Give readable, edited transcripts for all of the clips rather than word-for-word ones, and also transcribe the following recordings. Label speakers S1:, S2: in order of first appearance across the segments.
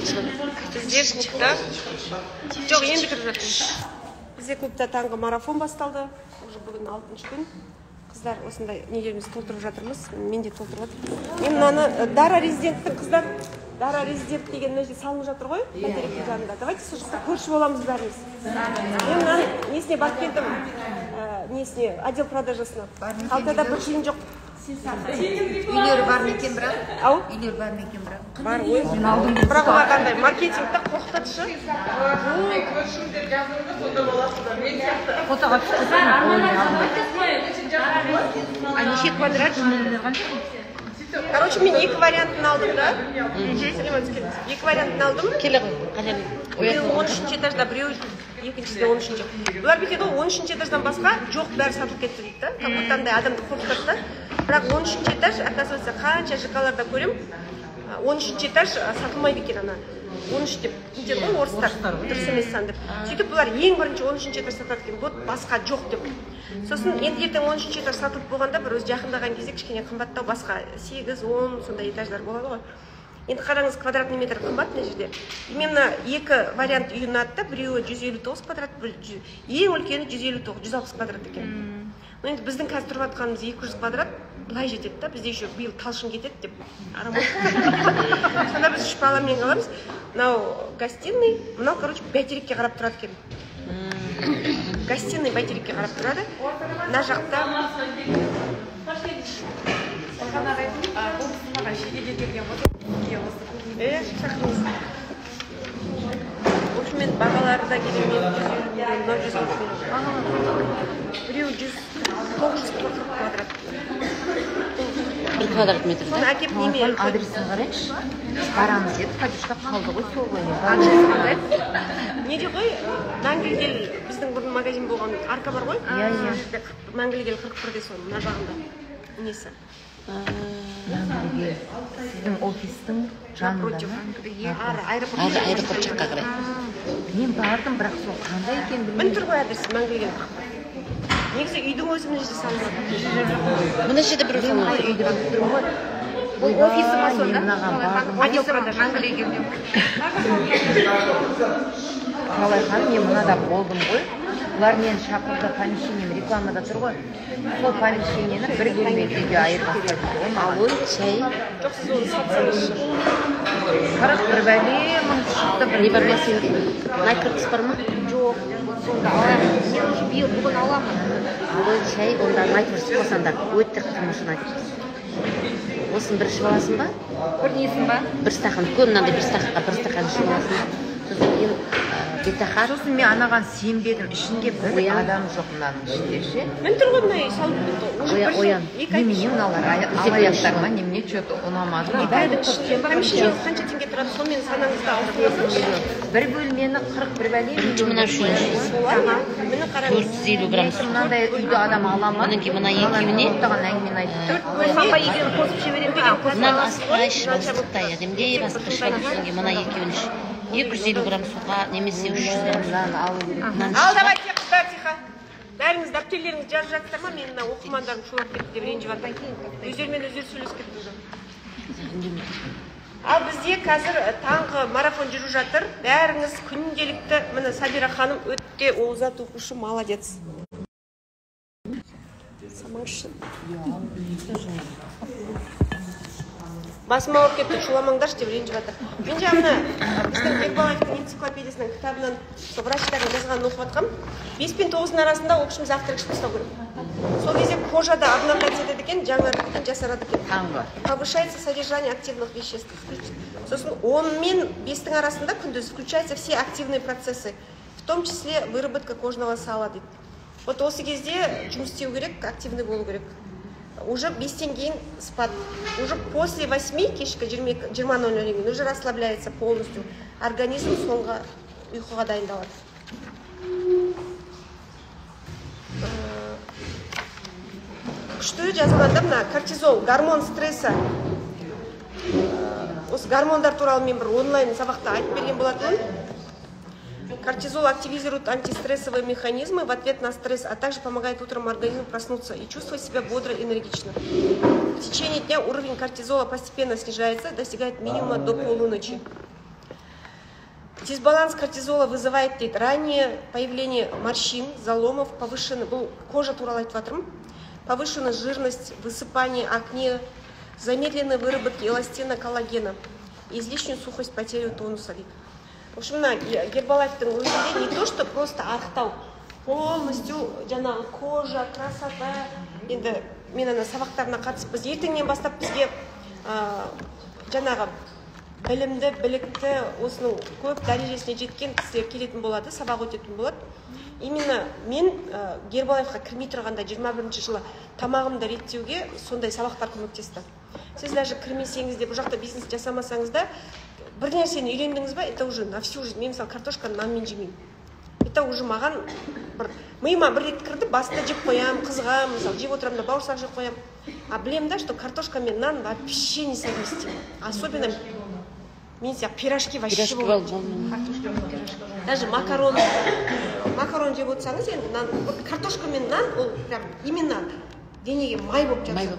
S1: Бізде клубта жоқ, енді кіріп жатырмыз. Бізде клубта таңғы марафон басталды. Уже бүгін 6-шы күн. Қыздар осындай нелерімізді толтырып жатырмыз. Мен де толтырып жатырмын. Мен мынаны Дара резиденттің қыздар, Дара резидент деген мына жерде салынып жатыр ғой, бәйтеректің жанында. Давайте сол жақта көрші боламыз бәріміз. Мен мынаны несіне барып келдім, несіне отдел продажасына. Қалтада бір тиын жоқ.
S2: Үйлері бар ма екен бірақ?
S1: Ау?
S2: Үйлері бар ма екен бірақ?
S1: Бар ғой. Бірақ олар қандай маркетингті қоқтатшы.
S3: Көршімдер жазылды, фото боласыздар. Мен сияқты.
S2: Фотоға түсірсең,
S1: Неше квадрат? Короче, мен екі вариантын алдым да. Екі вариантын алдым.
S4: Келе ғой, қалай.
S1: Біреуі 13-ші этажда, біреуі екіншісінде 13-ші. Бұлар бүйтеді ғой, 13-ші этаждан басқа жоқ, бәрі сатылып кетті дейді да. Как будто андай адамды қорқытады да. Бірақ 13-ші этаж, оказывается, қанша ЖК-ларда көрем, 13-ші этаж сатылмайды екен ана. 13 деп нетеді ғой орыстар, дұрыс емес сан деп. Сөйтіп бұлар ең бірінші 13-ші этаж сатады екен, вот басқа жоқ деп. Сосын енді ертең 13-ші этаж сатылып болғанда бір өз жақындаған кезде кішкене қымбаттау басқа 8-10 сондай этаждар болады ғой. Енді қараңыз, квадратный метр қымбат мына жерде. Именно екі вариант үй ұнады да, біреуі 159 квадрат, ең үлкені 159-160 квадрат екен. Но енді біздің қазір тұрып жатқанымыз 200 квадрат, былай жетеді да, бізде еще биыл талшын кетеді деп арам. Сонда біз 3 баламен қаламыз. Мынау гостиный, мынау, короче, бәйтерекке қарап тұрады екен. Гостиный бәйтерекке қарап тұрады. Мына жақта шақырыңыз. В общем, мен бағалары да керемет, 150 біреу 900 квадрат.
S4: Bir kvadrat metre.
S1: Соны әкеп неме?
S2: адресін қарайықшы. Барамыз деді, Кадюшка қалды ғой, сол ғой.
S1: Неде ғой, Мәңгілік ел біздің бұрын магазин болған арка бар ғой? Мәңгілік ел 41-де соның, мына жағында. Несі?
S2: Сіздің офистің жанында ма?
S4: Аэропорт жаққа қарай.
S2: Мен бардым, бірақ сол қандай екен білмеймін.
S1: Мін тұр ғой адресі Мәңгілік ел 41. Негізі үйдің өзі мына жерде салынады.
S4: Мына жерде бір салынады.
S1: Бұл офисі ма сонда?
S2: Отдел продаж. Қалай ханым, мен мынада болдым ғой. Бұлар мені шақырды, помещением рекламада тұр ғой. Сол помещениені бір бөлмеге үйге айырбастайды.
S4: Ауыл, шай.
S1: Жоқ, сіз оны сатсаңызшы.
S2: 41 бәле мың шықты бір.
S4: Не бар ма сенде? Найкыртыс бар ма?
S1: Жоқ, сонда аламын. Мен уже биыл бүгін аламын.
S4: Ауыл, шай, онда найкыртыс қосаңдар. Өтті қымышын айтып. Осын бір ішіп аласың ба?
S2: Бір несін ба?
S4: Бір стақан, көп мынандай бір стақан ішіп аласың ба? Сосын ең бетахар.
S2: Сосын мен анаған сенбедім, ішінде бір адам жоқ мынаның ішінде ше.
S1: Мен тұр ғой мынай салып бітті.
S4: Оян.
S2: Немене мыналар алаяқтар ма, немене что-то ұнамады ма?
S1: Помещение қанша теңге тұрады, сонымен санаңызды алдырып алсаңызшы.
S2: Бір бөлмені 41 бәле.
S4: Бірінші мына үшінші.
S1: Мені қараңыз.
S4: 450 грамм су.
S2: Мынандай үйді адам ала ма?
S4: Одан кейін мына екеуіне.
S2: Оқтаған әңгімені айтып.
S1: 4 бөлме егер қосып жіберем деген
S4: Мынаны асықпай іш, бастықтай әдемде басқа ішіп алып мына екеуін іш. 250 грамм суға немесе 300 грамм суға.
S1: Ал давайте, қыздар, тихо. Бәріңіз дәптерлеріңіз жазып жатсыздар ма? Мен мына оқырмандарым шулап кетті деп ренжіп жатыр. Өздерімен өздері сөйлесіп кетті. Ал бізде қазір таңғы марафон жүріп жатыр. Бәріңіз күнделікті, міне Сабира ханым өте озат оқушы, молодец. Самаңызшы. Басыма ауырып кетті, шуламаңдаршы деп ренжіп жатыр. Мен жағына біздің Бекбалаевтың энциклопедиясының кітабынан врачтардың жазғанын оқып жатқам. 5 пен 9-ның арасында общем завтрак ұстау керек. Сол кезде кожада обновлять етеді екен, жаңарады екен, жасарады екен. Повышается содержание активных веществ. Сосын 10 мен 5-дің арасында күндіз включаются все активные процессы, в том числе выработка кожного сала дейді. Вот осы кезде жұмыс істеу керек, активный болу керек. Уже 5-тен кейін спад. Уже после 8 кешкі 20:00 кейін уже расслабляется полностью. Организм соңғы ұйқыға дайындалады. Күшті жазылғанда мына кортизол, гормон стресса. Осы гормондар туралы мен бір онлайн сабақта айтып берген болатынмын. Кортизол активизирует антистрессовые механизмы в ответ на стресс, а также помогает утром организму проснуться и чувствовать себя бодро и энергично. В течение дня уровень кортизола постепенно снижается, достигает минимума до полуночи. Дисбаланс кортизола вызывает дейді. Раннее появление морщин, заломов, повышенный, бұл кожа туралы айтып жатырмын. Повышенная жирность, высыпание, акне, замедленные выработки эластина, коллагена, излишнюю сухость, потерю тонуса дейді. В общем, гербалайфтың өзінде не то, что просто ақтау, полностью жаңағы кожа, красота. Енді мен ана сабақтарына қатысып, біз ертеңнен бастап бізге жаңағы білімді, білікті, осының көп дәрежесіне жеткен кісілер келетін болады, сабақ өтетін болады. Именно мен гербалайфқа кірмей тұрғанда 21 жылы тамағымды реттеуге сондай сабақтар көмектесті. Сіз даже кірмесеңіз де, бұл жақта бизнес жасамасаңыз да, бір нәрсені үйлендіңіз ба, это уже на всю жизнь. Мен мысалы картошканы нанмен жемеймін. Это уже маған миыма бір рет кірді, басында жеп қоям, қызғам, мысалы жеп отырамын да бауырсақ жеп қоям. А білем да, что картошка мен нан вообще не совместим. Особенно мен сияқты пирожки вообще болады. Даже макарон жеп отырсаңыз, енді нан, картошка мен нан, ол прям именно денеге май болып жатыр.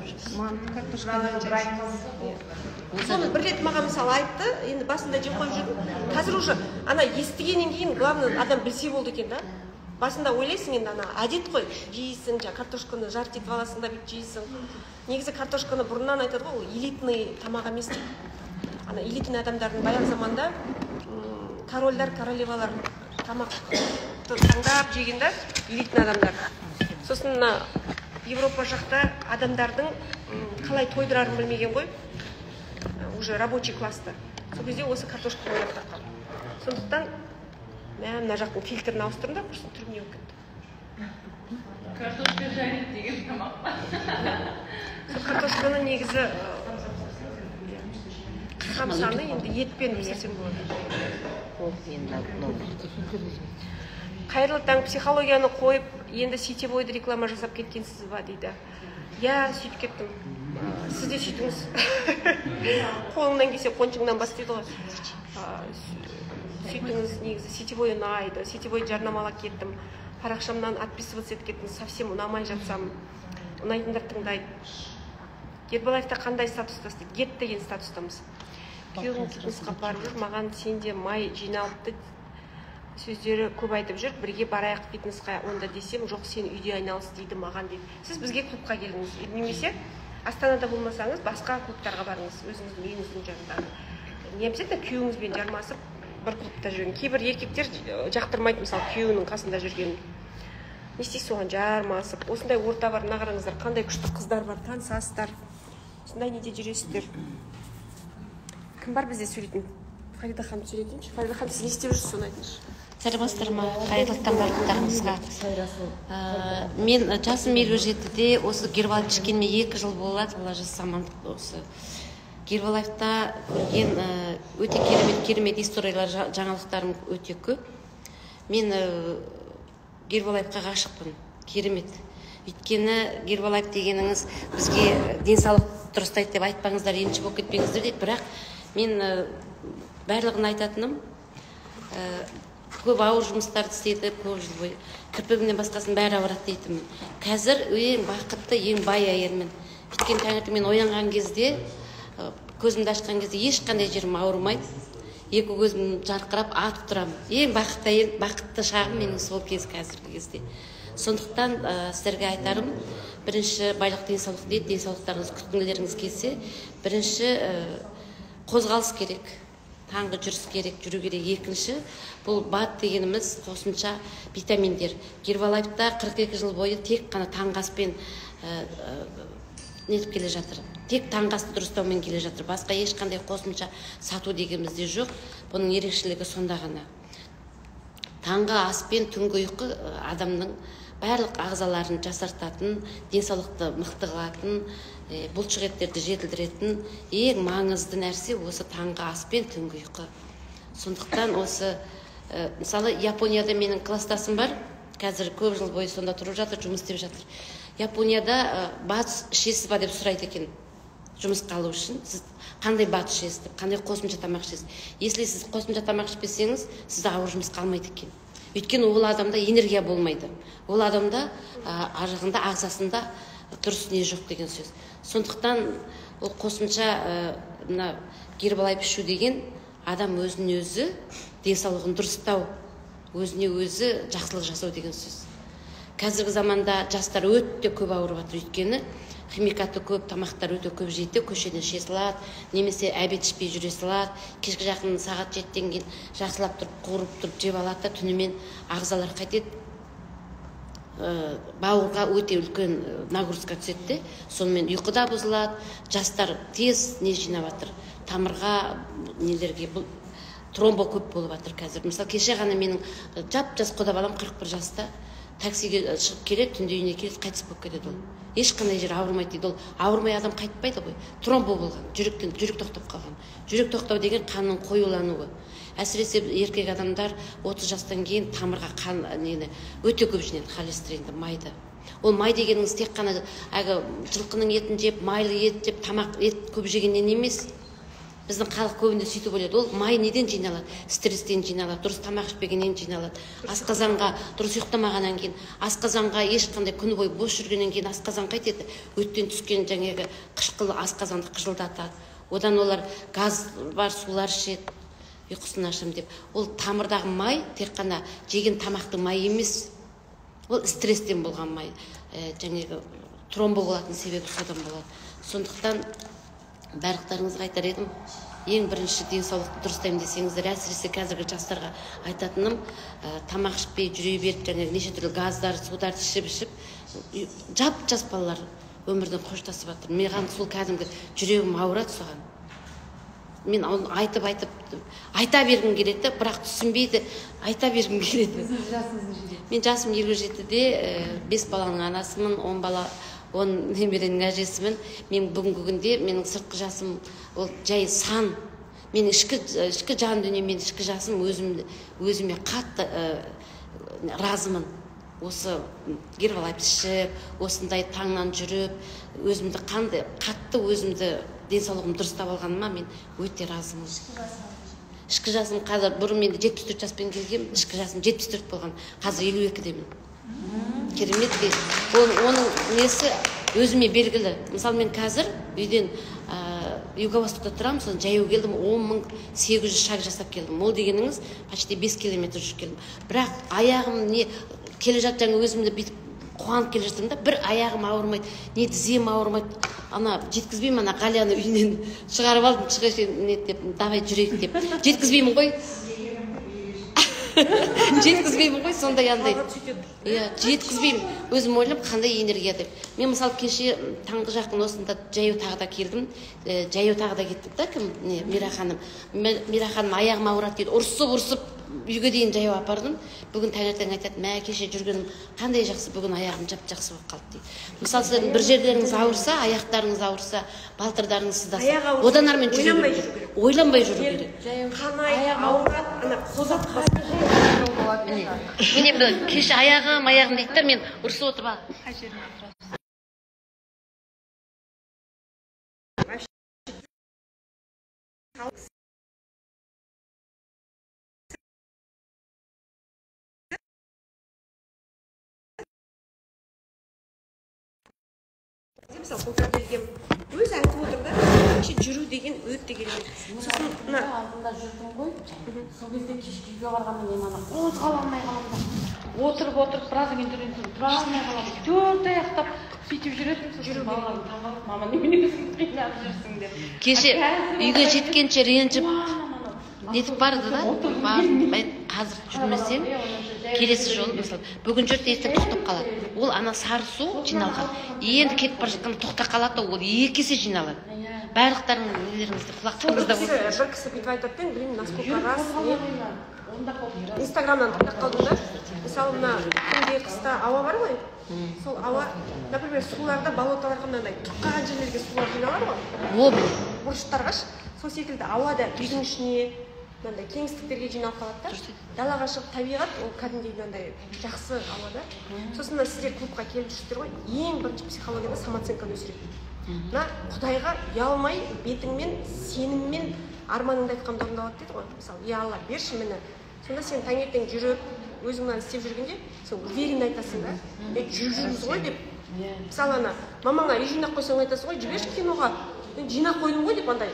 S1: Соны бір рет маған мысалы айтты, енді басында жеп қойып жүрдім. Қазір уже ана естігеннен кейін главное адам білсе болды екен да. Басында ойлайсың, енді ана әдет қой, жейсің, картошканы жарты етіп аласың да бүйтіп жейсің. Негізі картошканы бұрыннан айтады ғой, ол элитный тамақ емес дейді. Ана элитный адамдардың баяғы заманда корольдар, королевалар тамақ таңдап жегенде элитный адамдар. Сосын Европа жақта адамдардың қалай тойдырарын білмеген ғой, уже рабочий класста. Сол кезде осы картошка ойлап тапқан. Сондықтан мына жақтың фильтрін ауыстырдым да, құрсын түрміне өкетті.
S3: Картошка жарит деген тамақ па?
S1: Сол картошканы негізі қамсаны енді етпен пісірсең болады. Қайырлы таң, психологияны қойып, енді сетевойды реклама жасап кеткенсіз ба дейді. Я сөйтіп кеттім. Сіз де сөйтіңіз. Қолыңнан келсе қоншыңнан бас дейді ғой. Сөйтіңіз, негізі сетевой ұнайды, сетевой жарнамалап кеттім. Парақшамнан отписываться етіп кеттім, совсем ұнамай жатсам. Ұнайтындар тыңдайды. Гербалайфта қандай статустас дейді? Гет деген статустамыз. Күйеуім фитнесқа барып жүр, маған сенде май жиналыпты сөздері көп айтып жүр, бірге барайық фитнесқа, онда десем, жоқ, сен үйде айналыс дейді маған дейді. Сіз бізге клубқа келіңіз, немесе Астанада болмасаңыз, басқа клубтарға барыңыз, өзіңіздің үйіңіздің жанындағы. Не обязательно күйеуіңізбен жармасып бір клубта жүрген. Кейбір еркектер жақтырмайды, мысалы, күйеуінің қасында жүрген. Не істейсіз, соған жармасып, осындай орта бар, мына қараңыздар, қандай күшті қыздар бар, танысасыздар. Осындай неде жүресіздер. Кім бар бізде сөйлейтін? Фарида ханым сөйлетіңізші. Фарида ханым, сіз не істеп жүрсіз, соны айтыңызшы.
S4: Сәлеметсіздер ма? Қайырлы таң барлықтарыңызға. Мен жасым 57-де, осы Гербалайф ішкеніме 2 жыл болады, бұл жасамандық осы. Гербалайфта көрген өте керемет историялар, жаңалықтарым өте көп. Мен Гербалайфқа ғашықпын, керемет. Өйткені Гербалайф дегеніңіз бізге денсаулық дұрыстайды деп айтпаңыздар, енші болып кетпеңіздер дейді. Бірақ мен барлығын айтатыным, көп ауыр жұмыстарды істеді, көп жыл бойы. Кірпігімнен басқасын бәрі ауырады дейтінмін. Қазір ең бақытты, ең бай әйелмін. Өйткені таңертең мен оянған кезде, көзімді ашқан кезде ешқандай жерім ауырмайды. Екі көзім жарқырап атып тұрамын. Ең бақытты әйел, бақытты шағым менің сол кез қазіргі кезде. Сондықтан сіздерге айтарым, бірінші байлық денсаулық дейді, денсаулықтарыңыз күткіңдеріңіз келсе, бірінші қозғалыс керек, таңғы жүріс керек, жүру керек. Екінші, бұл бад дегеніміз қосымша витаминдер. Гербалайфта 42 жыл бойы тек қана таңғы аспен нетіп келе жатыр. Тек таңғы асты дұрыстаумен келе жатыр. Басқа ешқандай қосымша сату дегенімізде жоқ. Бұның ерекшелігі сонда ғана. Таңғы аспен түнгі ұйқы адамның барлық ағзаларын жасартатын, денсаулықты мықты қылатын, бұлшық еттерді жетілдіретін ең маңызды нәрсе осы таңғы ас пен түнгі ұйқы. Сондықтан осы мысалы Японияда менің кластасым бар, қазір көп жыл бойы сонда тұрып жатыр, жұмыс істеп жатыр. Японияда батыс ішесіз ба деп сұрайды екен жұмысқа алу үшін. Сіз қандай батыс ішесіз деп, қандай қосымша тамақ ішесіз. Если сіз қосымша тамақ ішпесеңіз, сізді ауыр жұмысқа алмайды екен. Өйткені ол адамда энергия болмайды. Ол адамда аржағында, ағзасында дұрыс не жоқ деген сөз. Сондықтан ол қосымша мына Гербалайф ішу деген адам өзіне өзі денсаулығын дұрыстау, өзіне өзі жақсылық жасау деген сөз. Қазіргі заманда жастар өте көп ауырып жатыр, өйткені химикаты көп, тамақтар өте көп жейді, көшеден іше салады, немесе обед ішпей жүре салады, кешкі жақын сағат 7-тен кейін жақсылап тұрып, қуырып тұрып жеп алады да, түнімен ағзалар қайтеді, бауырға өте үлкен нагрузка түседі, сонымен ұйқы да бұзылады, жастар тез не жинап жатыр, тамырға, нелерге, тромбо көп болып жатыр қазір. Мысалы, кеше ғана менің жап-жас құда балам 41 жаста таксиге шығып келеді, түнде үйіне келеді, қайтыс болып кетеді ол. Ешқандай жер ауырмайды дейді. Ол ауырмай адам қайтпайды ғой. Тромбо болған, жүрек тоқтап қалған. Жүрек тоқтау деген қанның қоюлануы. Әсіресе еркек адамдар 30 жастан кейін тамырға қан өте көп жинайды, холестеринді, майды. Ол май дегеніңіз тек қана жылқының етін жеп, майлы ет жеп, тамақ ет көп жегеннен емес. Біздің халық көбінде сөйтіп ойлайды. Ол май неден жиналады? Стресстен жиналады, дұрыс тамақ ішпегеннен жиналады. Асқазанға дұрыс ұйықтамағаннан кейін, асқазанға ешқандай күні бойы бос жүргеннен кейін асқазан қайтеді. Өттен түскен жаңағы қышқыл асқазанды қыжылдатады. Одан олар газ бар сулар ішеді, ұйқысын ашам деп. Ол тамырдағы май тек қана жеген тамақтың майы емес. Ол стресстен болған май. Жаңағы тромбо болатын себебі содан болады. Сондықтан барлықтарыңызға айтар едім, ең бірінші денсаулықты дұрыстаймын десеңіздер, әсіресе қазіргі жастарға айтатыным, тамақ ішпей жүре беріп, жаңағы неше түрлі газдар, сударды ішіп, жап-жас балалар өмірден қоштасып жатыр. Маған сол кәдімгі жүрегім ауырады соған. Мен оны айта бергім келеді, бірақ түсінбейді, айта бергім келеді. Мен жасым 27-де, 5 баланың анасымын, 10 немеренің әжесімін. Мен бүгінгі күнде менің сыртқы жасым ол жай сан. Мен ішкі жан дүнием, мен ішкі жасым өзіме қатты разымын. Осы гербалайф ішіп, осындай таңнан жүріп, өзімді қатты өзімді денсаулығым дұрыстап алғаныма мен өте разымын. Ішкі жасым қазір бұрын мен 74 жаспен келгем, ішкі жасым 74 болған, қазір 52-демін. Керемет те. Оның несі өзіме белгілі. Мысалы, мен қазір үйден Юго-Востокта тұрам, соны жаяу келдім, 10.800 шаг жасап келдім. Ол дегеніңіз почти 5 километр жүріп келдім. Бірақ аяғым келе жатқан өзімді бүйтіп қуанып келе жатырмын да, бір аяғым ауырмайды, не тізем ауырмайды. Ана жеткізбеймін, ана Ғалияны үйінен шығарып алдым, деп, давай жүрейік деп. Жеткізбеймін ғой. Жеткізбеймін ғой, сондай андай. Жеткізбеймін. Өзім ойлап, қандай энергия деп. Мен мысалы кеше таңғы жақын осында жаяу тағыда келдім. Жаяу тағыда кеттік та, кім? Мираханым. Мираханым аяғым ауырады дейді. Ұрсып үйге дейін жаяу апардым. Бүгін таңертең айтады, мә кеше жүргенім қандай жақсы, бүгін аяғым жап-жақсы болып қалды дейді. Мысалы, сіздің бір жерлеріңіз ауырса, аяқтарыңыз ауырса, балтырдарыңыз сыздаса, одан армен жүре беру керек. Ойланбай жүру керек.
S1: Қанай, ауырады, ана қозап
S4: Міне кеше аяғым дейді, мен ұрсып отырып
S1: Мысалы, қолдар келгем, өз айтып отыр да, жүру деген өте керемет. Сосын,
S4: алдында жүрдім ғой, сол кезде кешкі үйге барғанда мен ана қозғала алмай қаламын. Отырып, біраз тұра алмай қаламын. Төрт аяқтап сөйтіп жүретін. Балаларым тағалып, мама немене қинап жүрсің деп. Кеше үйге жеткенше ренжіп нетіп барды да, қазір жүрмесең, келесі жолы, мысалы, бүгін жүрді, ертең тоқтап қалады. Ол ана сары су жиналған. Енді кетіп бара жатқан тоқта қалады, ол 2 есе жиналады. Барлықтарың нелеріңізді құлақтарыңызда болсын.
S1: Бір кісі бүйтіп айтады, білмеймін, насколько раз. Инстаграмнан тыңдап қалдым да. Мысалы, мына күнде қыста ауа бар ғой. Сол ауа, например, суларда болоталарға мынандай тұққан жерлерге сулар жиналады ғой. Бұрыштарға. Сол секілді ауада үйдің ішіне мынандай кеңістіктерге жиналып қалады да. Далаға шығып табиғат, ол кәдімгідей мынандай жақсы ауада. Сосын сіздер клубқа келіп жүрсіздер ғой, ең бірінші психологияда самооценканы өсіреді. Мына Құдайға ұялмай, бетіңмен, сеніммен арманыңды айтқанды орындалады дейді ғой. Мысалы, я Алла, берші мені. Сонда сен таңертең жүріп, өзіңнен істеп жүргенде, сен уверенно айтасың да. Жүрміз ғой деп. Мысалы, мамаңа үй жинақ қойсаң айтасың ғой, жіберші киноға. Жинақ қойдым ғой деп андай.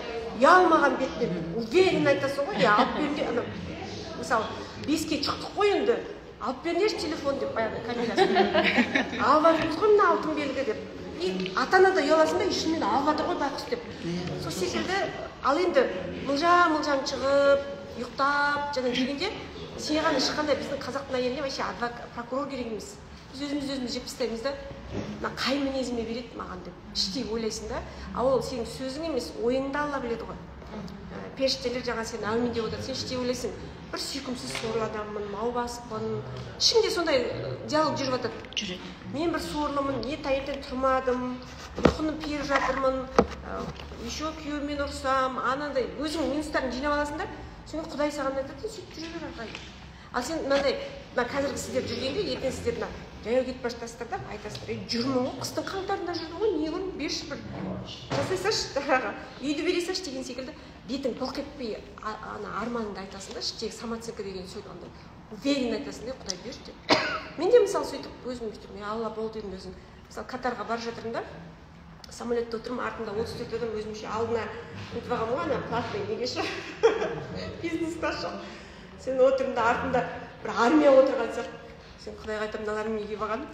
S1: ұялмаған бетпен уверен айтасың ғой, алып беріңдер, ана мысалы 5-ке шықтық қой енді, алып беріңдерші телефон деп баяғы камерасын. Алып жатырмыз ғой мына алтын белгі деп. И ата-ана да ұяласың да, шынымен алып жатыр ғой байқұс деп. Сол секілді, ал енді мылжаң шығып, ұйықтап жана жүргенде саған ешқандай біздің қазақтың әйеліне вообще прокурор керек емес. Біз өзіміз жеп тастаймыз да, мына қай мінезіме береді маған деп іштей ойлайсың да. Ал ол сенің сөзің емес, ойыңды Алла біледі ғой. Періштелер жаңа сен әумин деп отыр, сен іштей ойлайсың, бір сүйкімсіз сорлы адаммын, маубаспын. Ішіңде сондай диалог жүріп жатады. Мен бір сорлымын, не таңертең тұрмадым, ұйқыны періп жатырмын, еще күйеуіммен ұрсам, анандай өзің минустарын жинап аласың да, сен Құдай саған айтады, сөйтіп жүре бер ағай. Ал сен мынандай, қазіргі сіздер жүргенде, ертең сіздер жаяу кетіп бара жатасыздар да, айтасыздар, жүрмін ғой, қыстың қаңтарында жүрдім ғой, не күн берші бір жасайсайшы, үйді бере салшы деген секілді, бетің былқ етпей арманыңды айтасың да, іштегі самооценка деген сөз андай уверен айтасың да, Құдай берші деп. Мен де мысалы сөйтіп өзім бүйтіп, Алла бол дедім өзім. Мысалы Катарға бара жатырмын да, самолетте отырмын, артында 34 адам өзімше алдына өтіп алғанмын ғой, ана платный неге ше, бизнесқа ше. Сен отырмын да артында бір армия отырған сияқты. Сен Құдайға айтамын, мыналарың неге баған?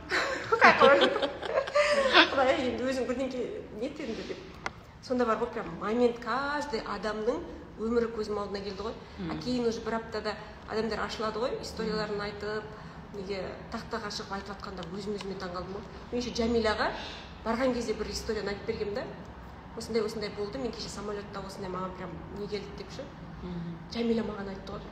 S1: Құдай, енді өзің бірдеңке не етеді деп. Сонда бар ғой, прям момент каждый адамның өмірі көзім алдына келді ғой. Кейін уже бір аптада адамдар ашылады ғой, историяларын айтып, неге тақтаға шығып айтып жатқанда өзіме таңғалдым ғой. Мен еще Жамиляға барған кезде бір историяны айтып бергем да. Осындай болды, мен кеше самолетта осындай маған прям не келді деп ше. Жамиля маған айтты ғой.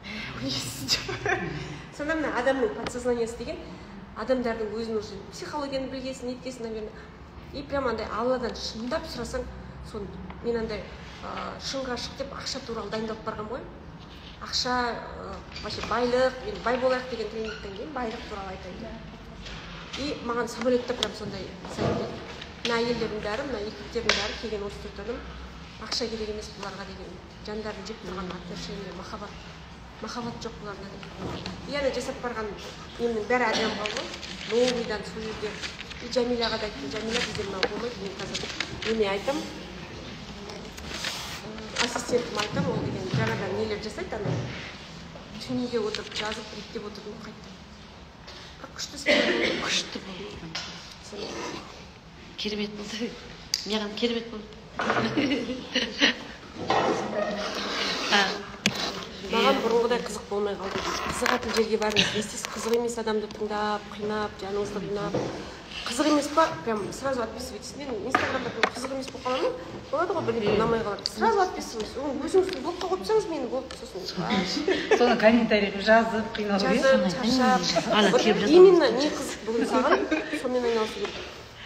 S1: Сонда мына адамның подсознаниясы деген адамдардың өзін уже психологияны білгесін, неткесін, наверное. И прям андай Алладан шындап сұрасаң, сон мен андай шыңға шық деп ақша туралы дайындалып барғам ғой. Ақша, вообще байлық, мен бай болайық деген тренингтен кейін байлық туралы айтайын. И маған самолетта прям сондай совет берді. Мына әйелдердің бәрі, мына еркектердің бәрі келген 34 адам ақша керек емес бұларға деген жандарын жеп тұрған отношение, махаббат жоқ бұларда деген. И ана жасап барған немнің бәрі әдем қалды ғой. Новыйдан сол жерде. И Жамиляға да айттым, Жамиля бізде мынау болмайды, мен қазір неме айтам, ассистентім айтам, ол деген жаңадан нелер жасайды, ана түнге отырып жазып, реттеп отырдым, қайттым.
S4: Күшті болды. Керемет болды. Маған керемет болды.
S1: Маған бұрынғыдай қызық болмай қалды. Қызығатын жерге барыңыз, естесіз қызық емес адамды тыңдап, қинап, жаныңызды қинап. Қызық емес па? Прям сразу отписывайтесь. Мен инстаграмда қызық емес болып қаламын. Болады ғой бірдеңе ұнамай қалады. Сразу отписывайтесь. Өзіңіз блокқа қойып тастаңыз мені, болды сосын.
S3: Соны комментарий жазып, қиналып
S1: жазып, шаршап. Именно не қызық бүгін саған, сонымен айналысу керек.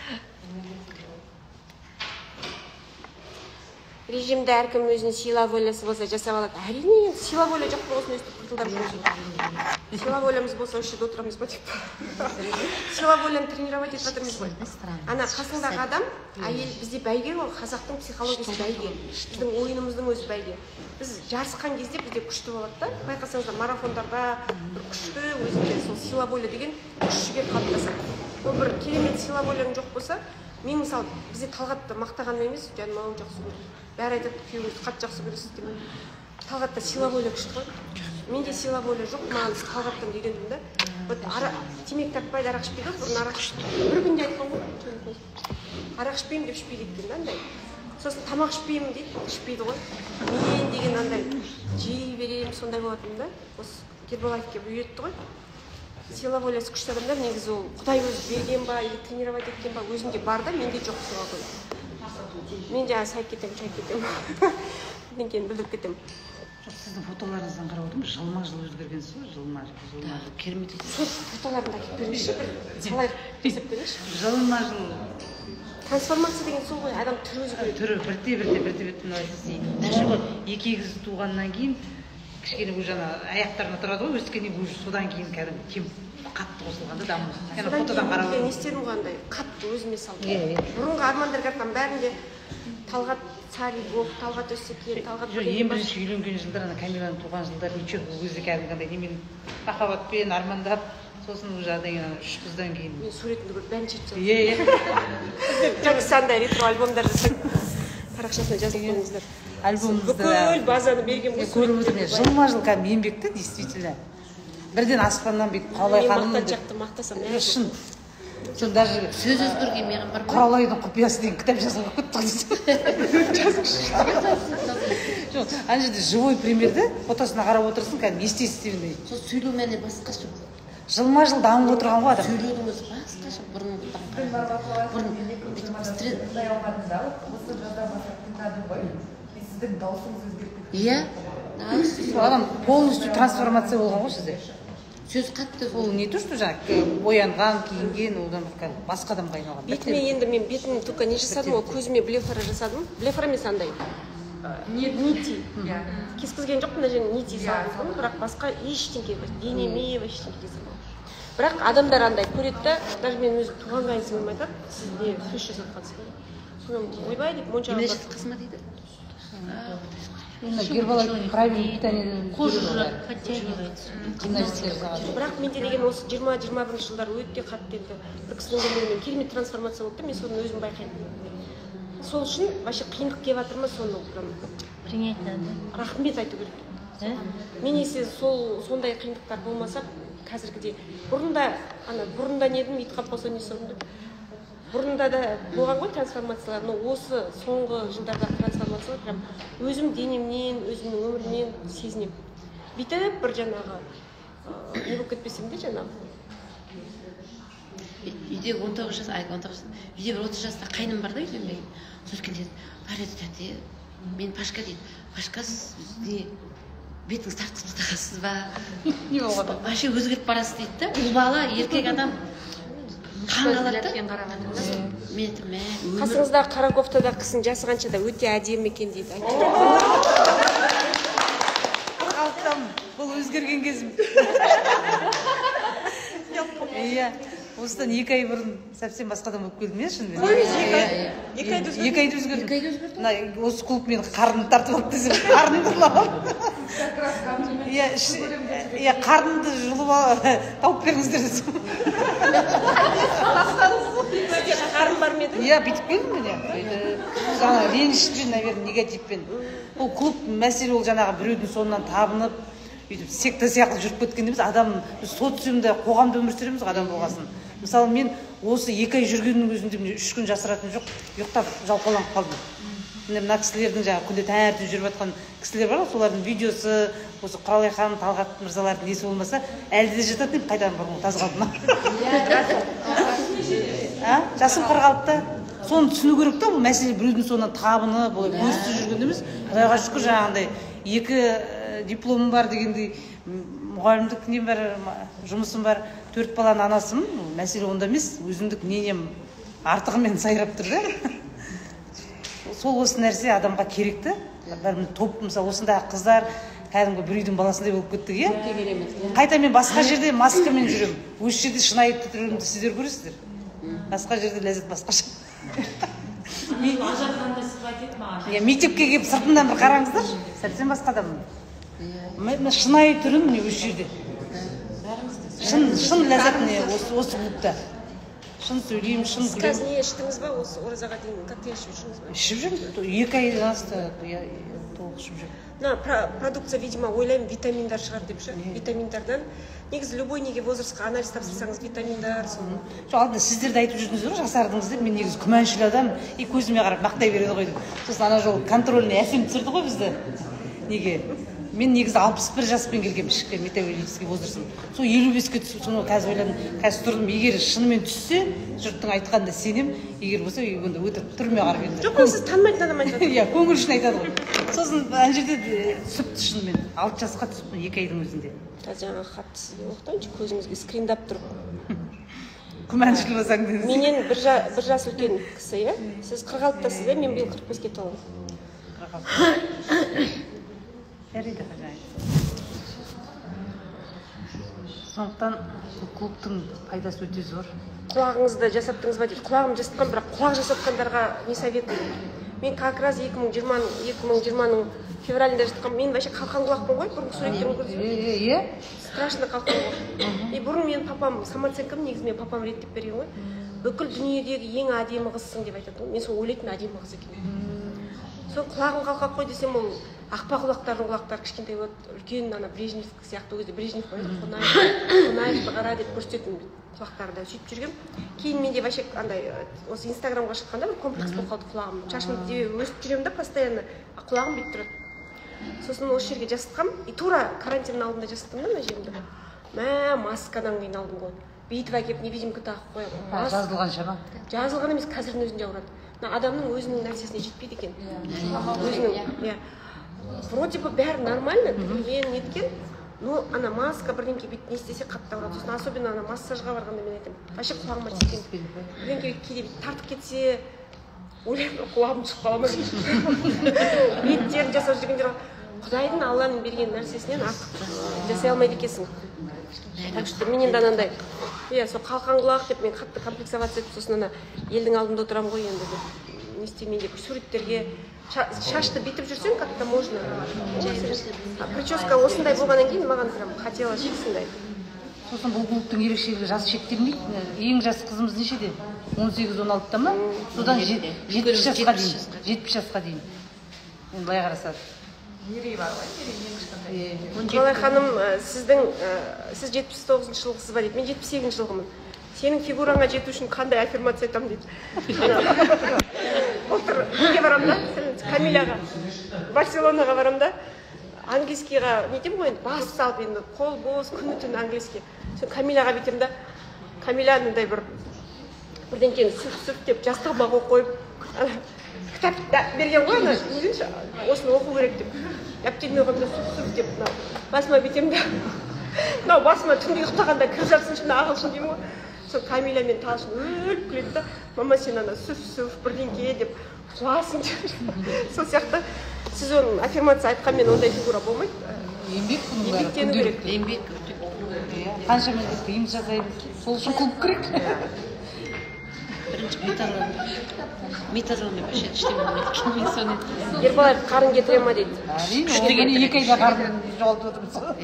S1: Режимді әркім өзіне сила волясы болса жасап алады. Әрине, сила воля жоқ болсын өстіп қыртылдап жүрміз. Сила волямыз болса осы жерде отырамыз ба деп. Сила воляны тренировать етіп жатырмыз ғой. Ана қасыңдағы адам, әйел бізде бәйге ғой, қазақтың психологиясы бәйге. Біздің ойынымыздың өзі бәйге. Біз жарысқан кезде бізде күшті болады да. Байқасаңыздар марафондарда бір күшті өзінде сол сила воля деген күш жігер қалыптасады. Ол бір керемет сила воляң жоқ болса, мен мысалы бізде Талғатты мақтағаным емес, жаным ауым жақсы көреді. Бәрі айтады, күйеуіңізді қатты жақсы көресіз деймін. Талғатта сила воля күшті ғой. Менде сила воля жоқ, маған Талғаттан үйрендім да. Вот темекі тартпайды, арақ ішпейді ғой, бұрын арақ ішті. Бір күнде айтқан ғой. Арақ ішпеймін деп ішпейді екен да андай. Сосын тамақ ішпеймін дейді, ішпейді ғой. Мен деген андай жей беремін, сондай болатынмын да. Осы Гербалайфке үйретті ғой. Сила волясы күшті адамдар негізі ол Құдай өзі берген ба, или тренировать еткен ба, өзінде бар да, менде жоқ сила воля. Мен жаңа сай кетем, чай кетем. Бұдан кейін білдіріп кетем.
S3: Сіздің фотоларыңыздан қарап отырмын, жылма-жыл өзгергенсіз ғой, жылма-жыл.
S4: Керемет еді.
S1: Сол фотоларымды әкеп беріңізші, бір салайық жасап беріңізші.
S3: Жылма-жыл.
S1: Трансформация деген сол ғой, адам түрі өзгереді.
S3: Түрі бірте-бірте мынау даже вот екі егіз туғаннан кейін кішкене уже аяқтарына тұрады ғой, өскеннен уже содан кейін кәдімгі кем қатты қосылғанда даму.
S1: Содан кейін мен істедім қандай қатты өзіме салды. Бұрынғы армандарға айтқан бәрінде Талғат Царигов, Талғат Өсекен, Талғат
S3: ең бірінші үйленген жылдар, ана Камиланың туған жылдары ничего өзі кәдімгідей немен махаббатпен армандап, сосын уже 3 қыздан кейін
S1: мен суретімді көріп бәрін шертіп салдым. Жақсы андай ретро альбомдар жасап парақшасына жазып қойыңыздар.
S3: Альбомымызды
S1: бүкіл базаны берген
S3: көріп отырмын. Жылма-жыл кәдімгі еңбекті, действительно. Бірден аспаннан бүйтіп Құралай ханымның
S1: мақтаншақты мақтасам
S3: шын. Сол даже
S4: сөз өзгерген мейрам бар ғой.
S3: Құралайдың құпиясы деген кітап жазылып кетті. Жоқ, ана жерде живой примерді фотосына қарап отырсың, кәдімгі естественный.
S4: Сол сөйлеу мәні басқаша.
S3: Жылма-жыл дамып отырған ғой адам.
S4: Сөйлеудің өзі басқаша бұрынғыдан бұрын бүйтіп стресс. Иә.
S3: Адам полностью трансформация болған ғой сізде.
S4: Сөз қатты.
S3: Ол не то, что жаңағы боянған, киінген, одан басқа адамға айналған.
S1: Бетіме енді мен бетім только не жасадым, ол көзіме блефора жасадым. Блефора емес андай. Нити. Кескізген жоқ, мына жеріне нити салдым, бірақ басқа ештеңке денеме ештеңке жасамадым. Бірақ адамдар андай көреді да, даже мен өзім туған қайын сіңлім айтады, сіз не сөз жасап қалсыз. Сонымен ойбай деп моншаға
S4: Міне жатқызма дейді.
S3: Гербалайдың правильный питаниеден
S1: бірақ менде деген осы 20-21 жылдар өте қатты енді бір кісінің көмегімен керемет трансформация болды да, мен соны өзім байқаймын. Сол үшін вообще қиындық келіп жатыр ма, соны
S5: принять надо.
S1: Рахмет айту керек. Мен есе сондай қиындықтар болмаса, қазіргідей бұрында не едім, ит қап болса не сұрымды. Бұрында да болған ғой трансформациялар, но осы соңғы жылдардағы трансформациялар прям өзім денемнен, өзімнің өмірімнен сезінем. Бүйтіп бір жаңағы не болып кетпесем де жаңағы.
S4: Үйде 19 жас, үйде бір 30 жаста қайным бар да үйленбеген. Сол келген, бар еді тәте, мен Пашка дейді. Пашка сіз бізде бетіңіз тартқызып тастағансыз ба?
S3: Не болған?
S4: Вообще өзгеріп барасыз дейді да. Ұл бала, еркек адам қаңғалады да. Мен
S1: Қасыңыздағы қара кофтадағы кісінің жасы қаншада өте әдемі екен дейді.
S3: Қалтам, бұл өзгерген кезім. Иә, осыдан 2 ай бұрын совсем басқадан болып келдім, е шынымен.
S1: 2 айда
S3: өзгердім. Осы клуб мені қарнымды тартып алып десем, қарнымды жылап алып. Иә, қарнымды жұлып тауып беріңіздер десем.
S1: Қарым бар ма еді?
S3: Иә, бүйтіп келдім мен. Жаңа ренішпен, наверное, негативпен. Ол клуб мәселе ол жаңағы біреудің соңынан табынып, бүйтіп секта сияқты жүріп кеткен емес, адам социумда, қоғамда өмір сүреміз адам болғасын. Мысалы, мен осы 2 ай жүргеннің өзінде 3 күн жасыратын жоқ, ұйықтап жалқауланып қалдым. Мына кісілердің жаңағы күнде таңертең жүріп жатқан кісілер бар ғой, солардың видеосы, осы Құралай ханым, Талғат мырзалардың несі болмаса, әлде де жататын қайтадан бұрынғы таз қалдым. Жасым қырғалыпта. Соны түсіну керек та, бұл мәселе біреудің соңынан табынып, көзсіз жүрген емес. Құдайға шүкір жаңағындай 2 дипломым бар дегендей, мұғалімдік нем бар, жұмысым бар, 4 баланың анасымын. Мәселе онда емес, өзімдік ненем артығымен сайрап тұр да. Сол осы нәрсе адамға керекті. Топ, мысалы, осындағы қыздар, кәдімгі бір үйдің баласындай болып кеттік, е? Қайта мен басқа жерде маскамен жүрем. Осы жерде шынайы тұруымды сіздер көресіздер. Басқа жерде ләззат басқаша. Мектепке келіп сыртынан бір қараңыздар, совсем басқа адаммын. Шынайы түрім міне осы жерде. Шын ләззат міне осы клубта. Шын сөйлеймін, шын күлемін.
S1: Қазір не іштіңіз ба, осы оразаға дейін коктейль ішіп жүрсіңіз ба?
S3: Ішіп жүрмін, 2 айдан асты толық ішіп жүрмін.
S1: Продукция, видимо, ойлаймын, витаминдар шығар деп ше. Витаминдардан. Негізі любой неге возрастқа анализ тапсырсаңыз витаминдар.
S3: Жоқ, алдында сіздерді айтып жүрдіңіздер ғой, жасардыңыз деп, мен негізі күмәншіл адам, көзіме қарап мақтай береді ғой деп. Сосын ана жол контрольный әсем түсірді ғой бізді. Неге? Мен негізі 61 жаспен келгем ішкі метаболический возрастым. Сол 55-ке түсіп, соны қазір ойладым, қазір тұрдым, егер шынымен түссе, жұрттың айтқанда сенем, егер болса, онда өтіріп түрме қарап енді.
S1: Жоқ, ол сіз танымайтын адам айтады.
S3: Иә, көңіл үшін айтады ғой. Сосын ана жерде түсіпті шынымен, 6 жасқа түсіпті 2 айдың өзінде.
S1: Жаңағы хатты сізге оқытайыншы, көзіңізге скриндап тұрып.
S3: Күмәншіл болсаң деңіз.
S1: Менен бір жас үлкен кісі, е? Сіз 46-тасыз, е? Мен биыл 45-ке толдым.
S3: Әрейді қажайын. Сондықтан клубтың пайдасы өте зор.
S1: Құлағыңызды жасаттыңыз ба дейді. Құлағым жасатқан, бірақ құлақ жасатқандарға не совет? Мен как раз 2020-ның февралінде жасатқан. Мен вообще қалқан құлақпын ғой, бұрын суреттерін көрдіңіз бе?
S3: Иә.
S1: Страшно қалқан құлақ. И бұрын мен папам, самооценкам негізі мен папам реттеп берген ғой. Бүкіл дүниедегі ең әдемі қызсың деп айтады. Мен сол ойлайтын әдемі қыз екен. сол құлағын қалқап қой десем, ол ақпа құлақтардың құлақтары кішкентай болады, үлкен ана Брежнев сияқты, өзі Брежнев қой, Қонаевты қара деп көрсететін құлақтарды сөйтіп жүргем. Кейін менде вообще андай осы Инстаграмға шыққанда бір комплекс болып қалды құлағым. Шашымды деп өсіп жүремін да постоянно, құлағым бүйтіп тұрады. Сосын осы жерге жасатқам, и тура карантиннің алдында жасаттым да мына жерімді. Маскадан қиналдым ғой. Бүйтіп әкеп невидимка тағып қоямын.
S3: Жазылғанша ма?
S1: Жазылған емес, қазірдің өзінде ауырады. Адамның өзінің нәрсесіне жетпейді екен. Өзінің, вроде бы бәрі нормально, тігілген, неткен, но ана маска бірдеңке бүйтіп не істесе қатты ауырады. Сосын особенно ана массажға барғанда мен айтамын, вообще құлағыма тиген. Бірдеңке кейде тартып кетсе, ойлаймын, құлағым шығып қала ма дейді. Беттерін жасап жүргендер Құдайдың Алланың берген нәрсесінен артық жасай алмайды екенсің. Так что мен енді анандай, сол қалқан құлақ деп мен қатты комплексоваться етіп, сосын ана елдің алдында отырамын ғой енді деп не істемейін деп суреттерге шашты бүйтіп жүрсең как-то можно. Прическа осындай болғаннан кейін маған прям хотелось сондай.
S3: Сосын бұл клубтың ерекшелігі жасы шектелмейді. Ең жас қызымыз нешеде? 18-16-та ма? Содан 70 жасқа дейін. Енді былай қарасады.
S1: Қалай ханым, сіз 79 жылғысыз ба дейді, мен 78 жылғымын. Сенің фигураңа жету үшін қандай аффирмация айтамын дейді. Былтыр неге барам да, Камиляға, Барселонаға барам да, английскийға не деймін ғой енді, бас салып енді, қол бос, күні түн английский. Сол Камиляға бүйтем да, Камиля мындай бірдеңкені сүрт деп жастығыма қойып, кітап берген ғой ана, осыны оқу керек деп. Дәптеріме қойымда сүрт деп, басыма бүйтем да, басыма түнде ұйықтағанда кіріп жатсыншы ағылшын деймін ғой. Сол Камиля мен талшын өліп күледі да, мама сен ана сүрт бірдеңке деп құласың деп. Сол сияқты сіз оның аффирмация айтқанмен ондай фигура болмайды.
S3: Еңбек бұның бәрі.
S1: Еңбектену керек.
S4: Еңбек.
S3: Қанша мен қиын жасаймыз, сол үшін клуб керек.
S4: Бірінші металлмен вообще ештеңе болмайды. Мен соны
S1: Ерболат қарын кетіре ма дейді.
S3: Әрине, 2 айда қарын жоғалтып отырмыз ғой.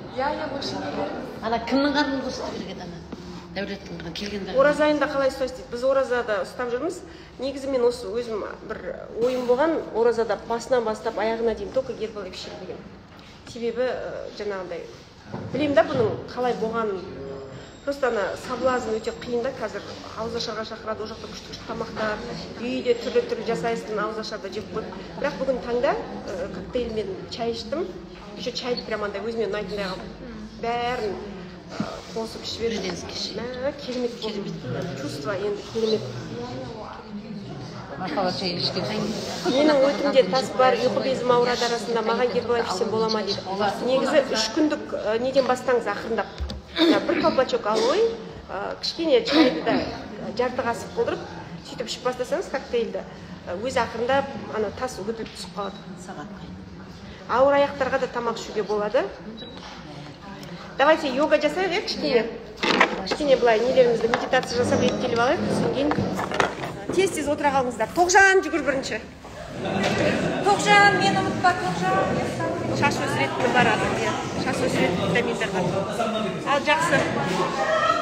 S4: Ана кімнің қарнын көрсету керек еді ана? Дәулеттің келгенде.
S1: Ораза айында қалай ұстайсыз дейді. Біз оразада ұстап жүрміз. Негізі мен осы өзім бір ойым болған, оразада басынан бастап аяғына дейін только Ерболат пішер деген. Себебі жаңағыдай білемін да бұның қалай болғанын. Просто ана соблазн өте қиын да, қазір ауызашарға шақырады, ол жақта күшті тамақтар, үйде түрлі жасайсың, ауызашарда жеп қойып. Бірақ бүгін таңда коктейльмен чай іштім. Еще чайды прям андай өзіме ұнайтындай қылып. Бәрін қосып ішіп едім. Керемет болды. Чувство енді керемет.
S3: Махаббат чай ішкен.
S1: Менің өтімде тас бар, ұйқы безім ауырады арасында маған Ерболат ішсем бола ма дейді. Негізі 3 күндік неден бастаңыз ақырындап. Бір колпачок алой, кішкене чайды да жарты қасық болдырып, сөйтіп ішіп бастасаңыз коктейлді, өз ақырында ана тас үгітіліп түсіп қалады. Ауыр аяқтарға да тамақ ішуге болады. Давайте йога жасайық, кішкене былай нелерімізді медитация жасап еттеліп алайық, содан кейін тез отыра қалыңыздар. Тоғжан жүгір бірінші. Тоғжан, мен ұмытпа, Тоғжан. Шаш өсіретін бар адам, шаш өсіретін витаминдер бар. Ал жақсы.